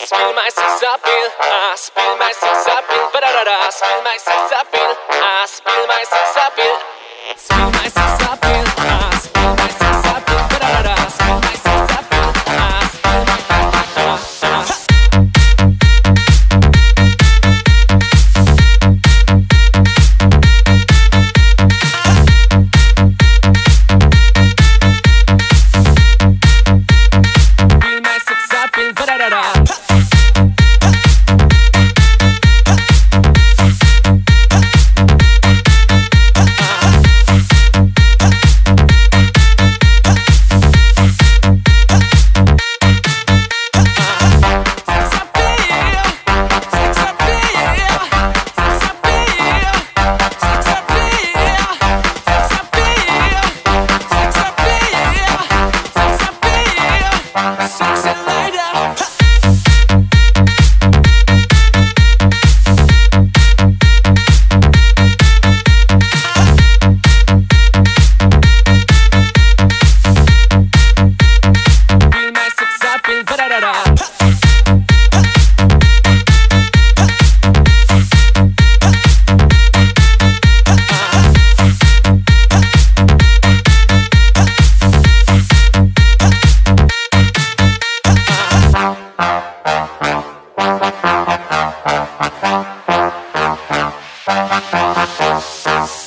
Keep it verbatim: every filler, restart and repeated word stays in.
spill my sex appeal. I spill my sex appeal. Ba-da-da-da. Spill my sex appeal. I spill my sex appeal. Spill my sex appeal. I spill my sex appeal. Ba-da-da-da. Spill my sex appeal. I spill my We'll be right back.